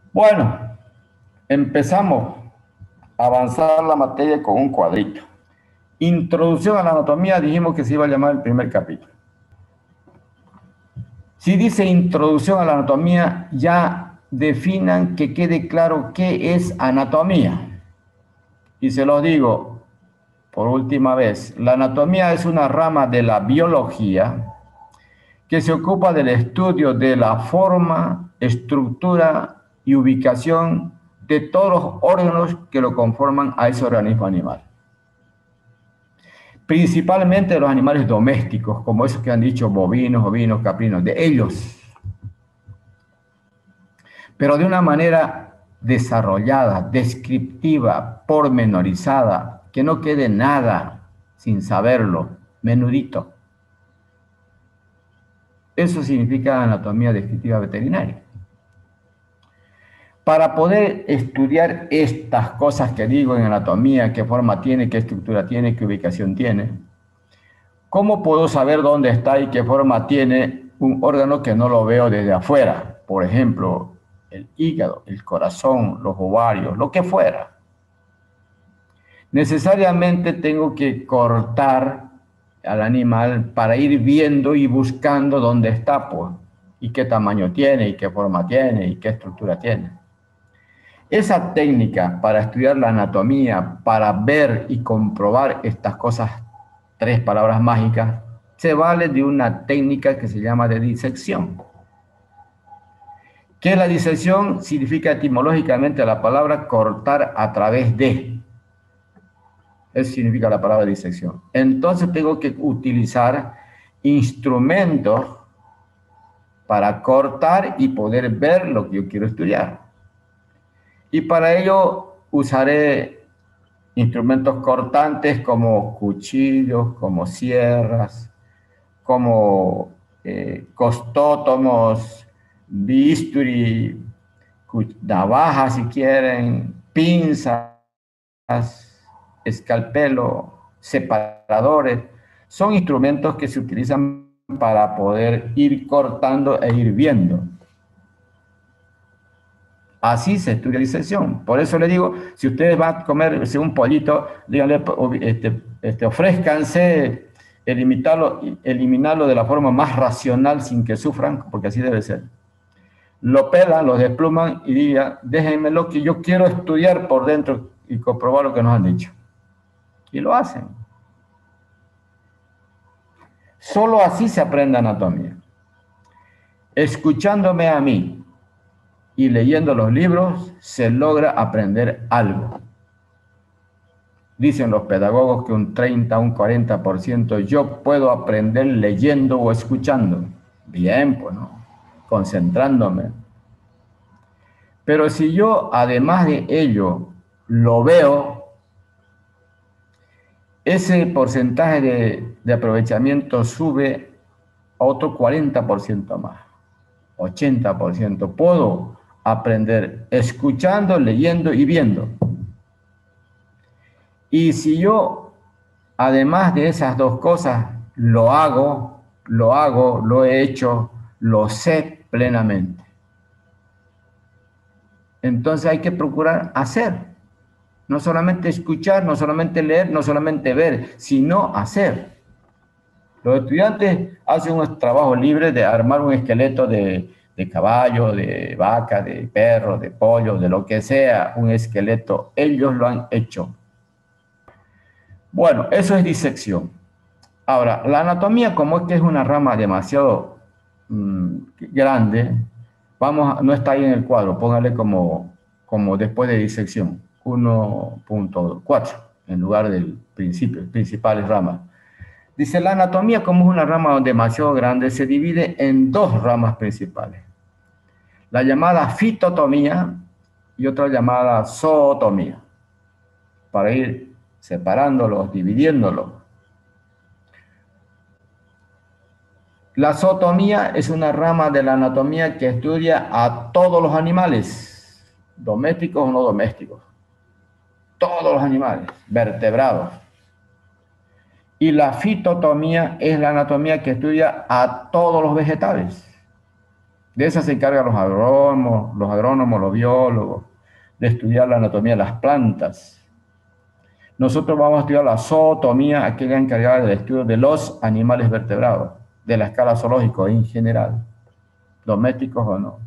Bueno, empezamos a avanzar la materia con un cuadrito. Introducción a la anatomía, dijimos que se iba a llamar el primer capítulo. Si dice introducción a la anatomía, ya definan que quede claro qué es anatomía. Y se los digo por última vez, la anatomía es una rama de la biología que se ocupa del estudio de la forma, estructura y ubicación de todos los órganos que lo conforman a ese organismo animal. Principalmente de los animales domésticos, como esos que han dicho bovinos, ovinos, caprinos, de ellos, pero de una manera desarrollada, descriptiva, pormenorizada, que no quede nada sin saberlo, menudito. Eso significa anatomía descriptiva veterinaria. Para poder estudiar estas cosas que digo en anatomía, qué forma tiene, qué estructura tiene, qué ubicación tiene, ¿cómo puedo saber dónde está y qué forma tiene un órgano que no lo veo desde afuera? Por ejemplo, el hígado, el corazón, los ovarios, lo que fuera. Necesariamente tengo que cortar al animal para ir viendo y buscando dónde está, pues, y qué tamaño tiene, y qué forma tiene, y qué estructura tiene. Esa técnica para estudiar la anatomía, para ver y comprobar estas cosas, tres palabras mágicas, se vale de una técnica que se llama de disección. ¿Qué es la disección? Significa etimológicamente la palabra cortar a través de. Eso significa la palabra disección. Entonces tengo que utilizar instrumentos para cortar y poder ver lo que yo quiero estudiar. Y para ello usaré instrumentos cortantes como cuchillos, como sierras, como costótomos, bisturi, navajas si quieren, pinzas, escalpelo, separadores. Son instrumentos que se utilizan para poder ir cortando e ir viendo. Así se estudia disección. Por eso le digo, si ustedes van a comer un pollito, díganle, ofrézcanse eliminarlo de la forma más racional sin que sufran, porque así debe ser. Lo pelan, lo despluman y digan, déjenme lo que yo quiero estudiar por dentro y comprobar lo que nos han dicho. Y lo hacen. Solo así se aprende anatomía. Escuchándome a mí y leyendo los libros se logra aprender algo. Dicen los pedagogos que un 30, un 40% yo puedo aprender leyendo o escuchando. Bien, pues, ¿no? Concentrándome. Pero si yo, además de ello, lo veo, ese porcentaje de aprovechamiento sube a otro 40% más, 80%. Puedo aprender escuchando, leyendo y viendo. Y si yo, además de esas dos cosas, lo he hecho, lo sé plenamente. Entonces hay que procurar hacer. No solamente escuchar, no solamente leer, no solamente ver, sino hacer. Los estudiantes hacen un trabajo libre de armar un esqueleto de caballo, de vaca, de perro, de pollo, de lo que sea, un esqueleto. Ellos lo han hecho. Bueno, eso es disección. Ahora, la anatomía, como es que es una rama demasiado grande, no está ahí en el cuadro, póngale como después de disección, 1.4, en lugar del principio, principales ramas. Dice, la anatomía, como es una rama demasiado grande, se divide en dos ramas principales. La llamada fitotomía y otra llamada zootomía, para ir separándolos, dividiéndolos. La zootomía es una rama de la anatomía que estudia a todos los animales, domésticos o no domésticos. Todos los animales, vertebrados. Y la fitotomía es la anatomía que estudia a todos los vegetales, De esas se encargan los agrónomos, los biólogos, de estudiar la anatomía de las plantas. Nosotros vamos a estudiar la zootomía, aquella encargada del estudio de los animales vertebrados, de la escala zoológica en general, domésticos o no.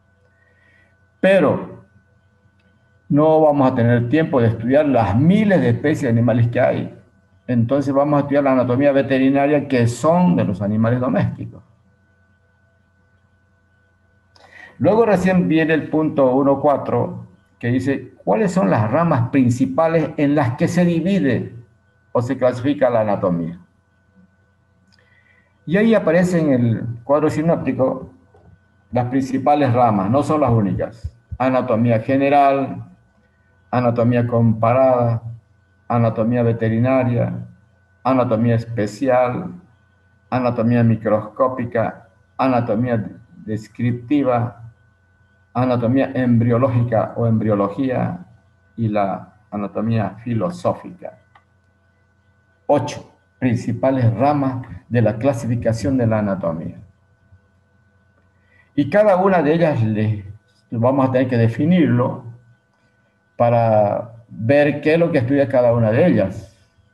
Pero no vamos a tener tiempo de estudiar las miles de especies de animales que hay. Entonces vamos a estudiar la anatomía veterinaria, que son de los animales domésticos. Luego recién viene el punto 1.4, que dice, ¿cuáles son las ramas principales en las que se divide o se clasifica la anatomía? Y ahí aparece en el cuadro sinóptico las principales ramas, no son las únicas. Anatomía general, anatomía comparada, anatomía veterinaria, anatomía especial, anatomía microscópica, anatomía descriptiva, anatomía embriológica o embriología y la anatomía filosófica. 8 principales ramas de la clasificación de la anatomía. Y cada una de ellas vamos a tener que definirlo para ver qué es lo que estudia cada una de ellas.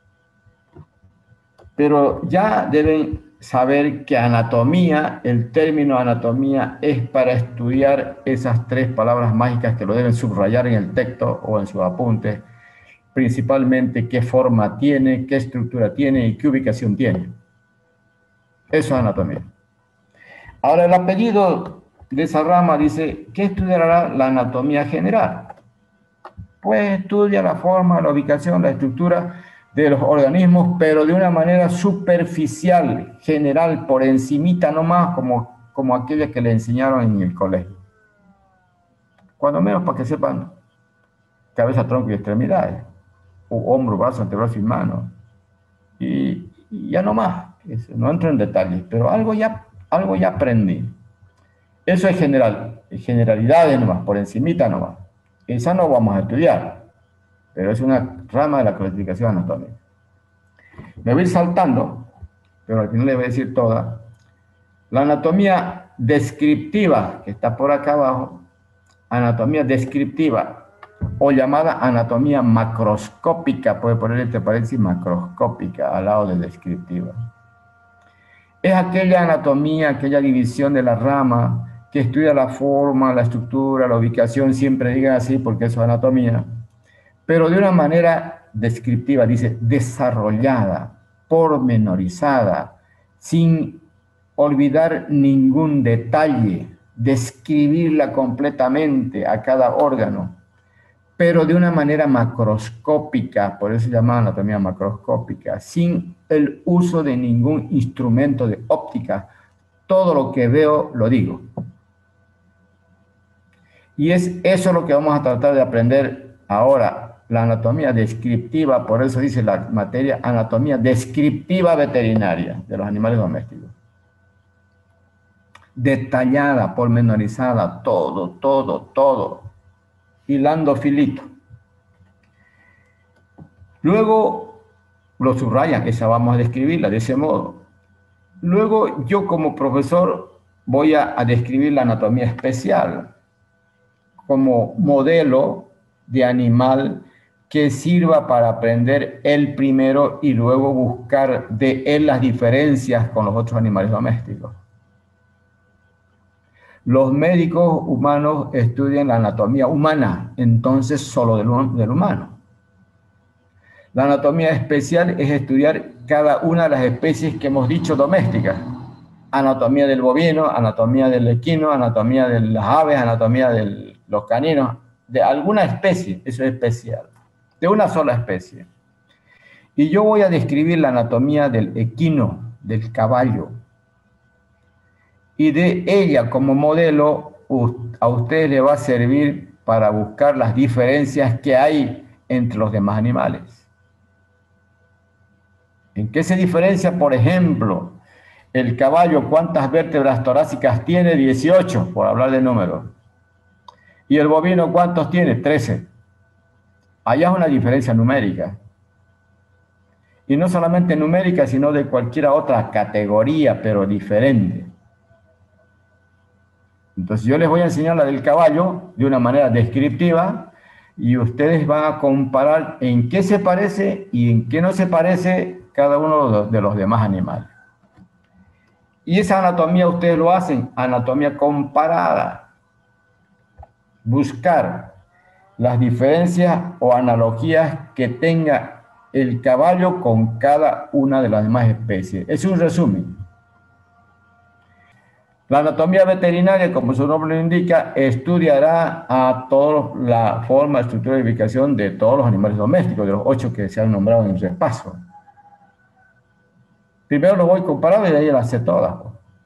Pero ya deben saber que anatomía, el término anatomía es para estudiar esas 3 palabras mágicas que lo deben subrayar en el texto o en sus apuntes, principalmente qué forma tiene, qué estructura tiene y qué ubicación tiene. Eso es anatomía. Ahora el apellido de esa rama dice, ¿qué estudiará la anatomía general? Pues estudia la forma, la ubicación, la estructura de los organismos, pero de una manera superficial, general, por encimita nomás, como aquella que le enseñaron en el colegio. Cuando menos para que sepan cabeza, tronco y extremidades, o hombro, brazo, antebrazo y mano. Y ya nomás, no entro en detalles, pero algo ya aprendí. Eso es general, generalidades nomás, por encimita nomás. Esa no vamos a estudiar, pero es una rama de la clasificación anatómica. Me voy a ir saltando, pero al final les voy a decir toda. La anatomía descriptiva, que está por acá abajo, anatomía descriptiva, o llamada anatomía macroscópica, puede poner entre paréntesis macroscópica al lado de descriptiva. Es aquella anatomía, aquella división de la rama que estudia la forma, la estructura, la ubicación, siempre digan así porque eso es anatomía, pero de una manera descriptiva, dice, desarrollada, pormenorizada, sin olvidar ningún detalle, describirla completamente a cada órgano, pero de una manera macroscópica, por eso se llama anatomía macroscópica, sin el uso de ningún instrumento de óptica. Todo lo que veo lo digo. Y es eso lo que vamos a tratar de aprender ahora, la anatomía descriptiva, por eso dice la materia anatomía descriptiva veterinaria de los animales domésticos. Detallada, pormenorizada, todo, hilando filito. Luego lo subrayan, esa vamos a describirla de ese modo. Luego yo como profesor voy a describir la anatomía especial como modelo de animal que sirva para aprender él primero y luego buscar de él las diferencias con los otros animales domésticos. Los médicos humanos estudian la anatomía humana, entonces solo del humano. La anatomía especial es estudiar cada una de las especies que hemos dicho domésticas. Anatomía del bovino, anatomía del equino, anatomía de las aves, anatomía de los caninos, de alguna especie, eso es especial, de una sola especie. Y yo voy a describir la anatomía del equino, del caballo, y de ella como modelo a ustedes les va a servir para buscar las diferencias que hay entre los demás animales. ¿En qué se diferencia, por ejemplo, el caballo? ¿Cuántas vértebras torácicas tiene? 18, por hablar de números. ¿Y el bovino cuántos tiene? 13. Allá es una diferencia numérica. Y no solamente numérica, sino de cualquier otra categoría, pero diferente. Entonces yo les voy a enseñar la del caballo de una manera descriptiva y ustedes van a comparar en qué se parece y en qué no se parece cada uno de los demás animales. Y esa anatomía ustedes lo hacen, anatomía comparada. Buscar las diferencias o analogías que tenga el caballo con cada una de las demás especies. Es un resumen. La anatomía veterinaria, como su nombre lo indica, estudiará a toda la forma, estructura y ubicación de todos los animales domésticos, de los 8 que se han nombrado en su espacio. Primero lo voy comparando y de ahí las sé todas.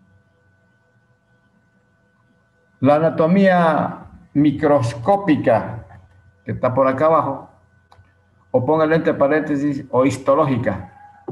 La anatomía microscópica, que está por acá abajo, o póngale entre paréntesis, o histológica.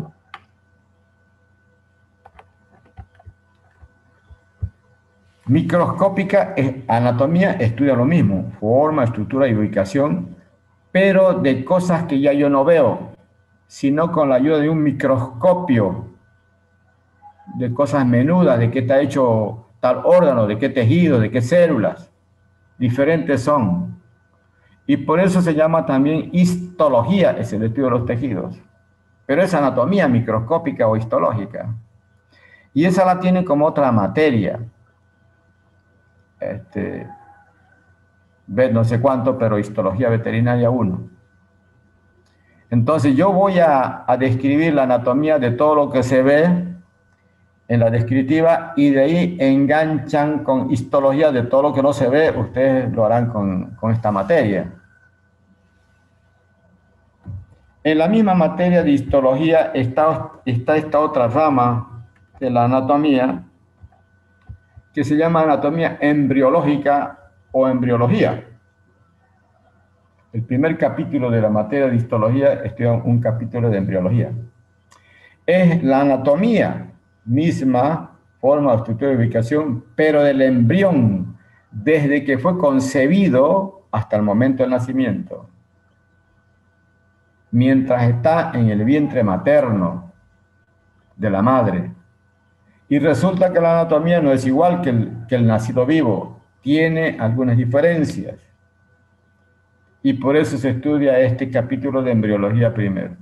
Microscópica anatomía estudia lo mismo, forma, estructura y ubicación, pero de cosas que ya yo no veo, sino con la ayuda de un microscopio, de cosas menudas, de qué está hecho tal órgano, de qué tejido, de qué células, diferentes son. Y por eso se llama también histología, es el estudio de los tejidos. Pero es anatomía microscópica o histológica. Y esa la tienen como otra materia. No sé cuánto, pero histología veterinaria 1. Entonces yo voy a describir la anatomía de todo lo que se ve en la descriptiva y de ahí enganchan con histología de todo lo que no se ve, ustedes lo harán con esta materia. En la misma materia de histología está esta otra rama de la anatomía que se llama anatomía embriológica o embriología. El primer capítulo de la materia de histología estudia un capítulo de embriología. Es la anatomía misma, forma, estructura y ubicación, pero del embrión, desde que fue concebido hasta el momento del nacimiento. Mientras está en el vientre materno de la madre. Y resulta que la anatomía no es igual que el nacido vivo, tiene algunas diferencias. Y por eso se estudia este capítulo de embriología primero.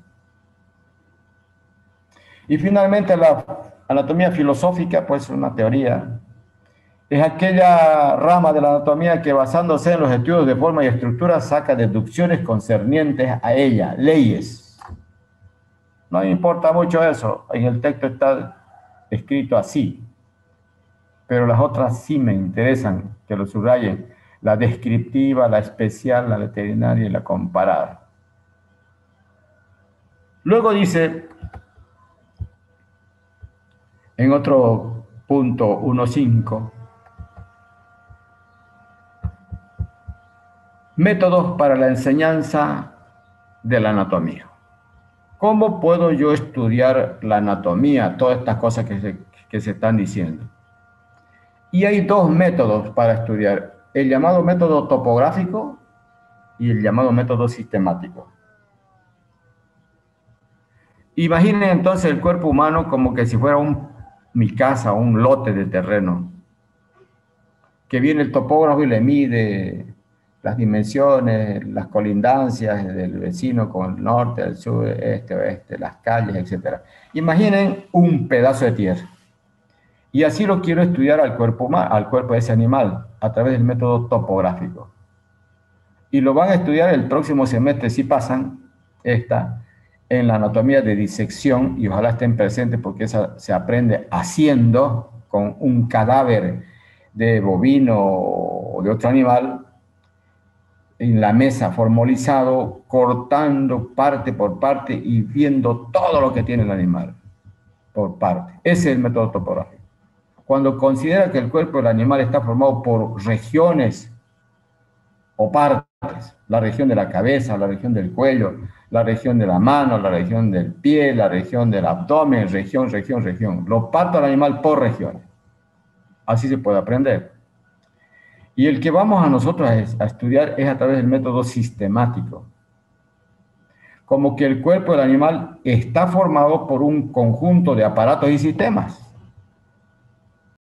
Y finalmente la anatomía filosófica, pues una teoría, es aquella rama de la anatomía que basándose en los estudios de forma y estructura saca deducciones concernientes a ella, leyes. No me importa mucho eso, en el texto está escrito así, pero las otras sí me interesan que lo subrayen, la descriptiva, la especial, la veterinaria y la comparada. Luego dice, en otro punto 1.5, métodos para la enseñanza de la anatomía. ¿Cómo puedo yo estudiar la anatomía? Todas estas cosas que se están diciendo. Y hay dos métodos para estudiar. El llamado método topográfico y el llamado método sistemático. Imaginen entonces el cuerpo humano como que si fuera mi casa, un lote de terreno. Que viene el topógrafo y le mide las dimensiones, las colindancias del vecino con el norte, el sur, este, oeste, las calles, etc. Imaginen un pedazo de tierra. Y así lo quiero estudiar al cuerpo de ese animal, a través del método topográfico. Y lo van a estudiar el próximo semestre, si pasan en la anatomía de disección, y ojalá estén presentes porque esa se aprende haciendo con un cadáver de bovino o de otro animal, en la mesa formalizado, cortando parte por parte y viendo todo lo que tiene el animal por parte. Ese es el método topográfico. Cuando considera que el cuerpo del animal está formado por regiones o partes, la región de la cabeza, la región del cuello, la región de la mano, la región del pie, la región del abdomen, región. Lo parto al animal por regiones. Así se puede aprender. Y el que vamos a nosotros a estudiar es a través del método sistemático. Como que el cuerpo del animal está formado por un conjunto de aparatos y sistemas.